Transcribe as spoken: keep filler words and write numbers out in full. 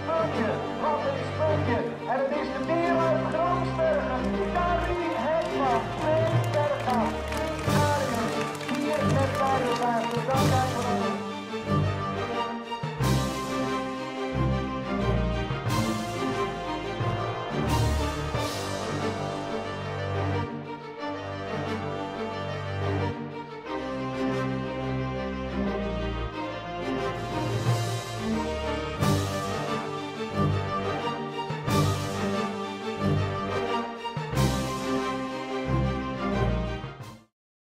Sprookje, wat een sprookje. En het is de wereld.